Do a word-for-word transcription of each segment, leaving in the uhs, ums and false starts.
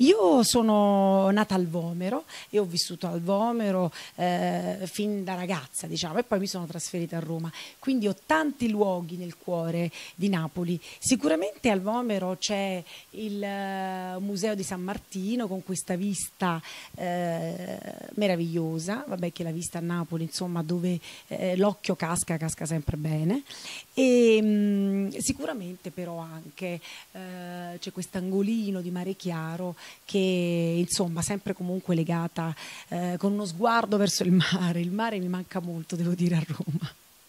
Io sono nata al Vomero e ho vissuto al Vomero eh, fin da ragazza, diciamo, e poi mi sono trasferita a Roma. Quindi ho tanti luoghi nel cuore di Napoli. Sicuramente al Vomero c'è il eh, Museo di San Martino con questa vista eh, meravigliosa, vabbè che la vista a Napoli, insomma, dove eh, l'occhio casca, casca sempre bene. E mh, sicuramente però anche eh, c'è quest'angolino di Mare Chiaro che insomma sempre comunque legata eh, con uno sguardo verso il mare. Il mare mi manca molto, devo dire, a Roma.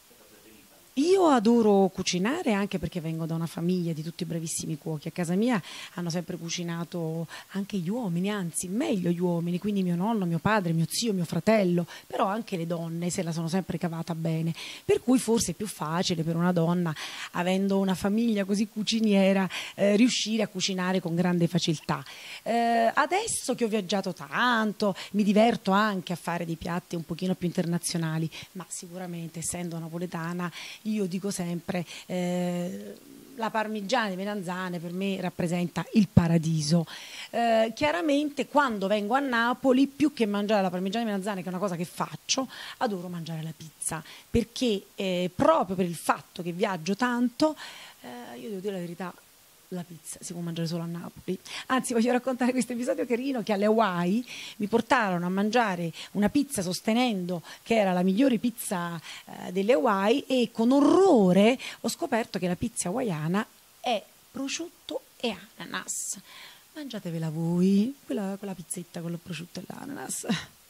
Io adoro cucinare anche perché vengo da una famiglia di tutti bravissimi cuochi. A casa mia hanno sempre cucinato anche gli uomini, anzi meglio gli uomini, quindi mio nonno, mio padre, mio zio, mio fratello, però anche le donne se la sono sempre cavata bene. Per cui forse è più facile per una donna, avendo una famiglia così cuciniera, eh, riuscire a cucinare con grande facilità. Eh, adesso che ho viaggiato tanto, mi diverto anche a fare dei piatti un pochino più internazionali, ma sicuramente essendo napoletana io dico sempre eh, la parmigiana di melanzane per me rappresenta il paradiso. Eh, chiaramente quando vengo a Napoli, più che mangiare la parmigiana di melanzane, che è una cosa che faccio, adoro mangiare la pizza, perché eh, proprio per il fatto che viaggio tanto, eh, io devo dire la verità, la pizza si può mangiare solo a Napoli. Anzi, voglio raccontare questo episodio carino che alle Hawaii mi portarono a mangiare una pizza sostenendo che era la migliore pizza eh, delle Hawaii e con orrore ho scoperto che la pizza hawaiana è prosciutto e ananas. Mangiatevela voi, quella, quella pizzetta con il prosciutto e l'ananas.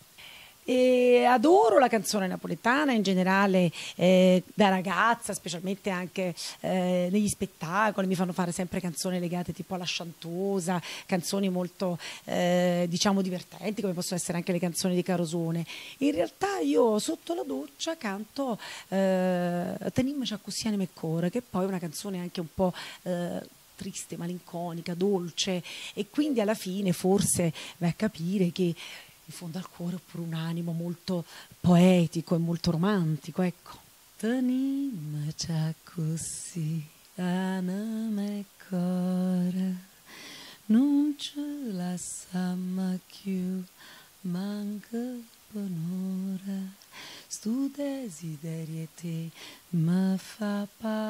E adoro la canzone napoletana in generale, eh, da ragazza, specialmente anche eh, negli spettacoli mi fanno fare sempre canzoni legate tipo alla sciantosa, canzoni molto eh, diciamo divertenti, come possono essere anche le canzoni di Carosone. In realtà io sotto la doccia canto eh, Tenimmoci così anima e core, che poi è una canzone anche un po' eh, triste, malinconica, dolce, e quindi alla fine forse vai a capire che in fondo al cuore ho pure un animo molto poetico e molto romantico, ecco. Tenimmoci così, anima e cuore, non ce la samma più, manca onore, stu desiderio te mi fa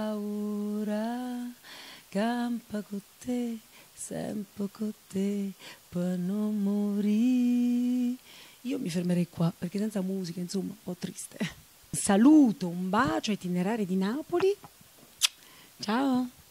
paura, campa con te, sempre con te, per non morire. Io mi fermerei qua perché senza musica, insomma, un po' triste. Saluto, un bacio ai itinerari di Napoli. Ciao.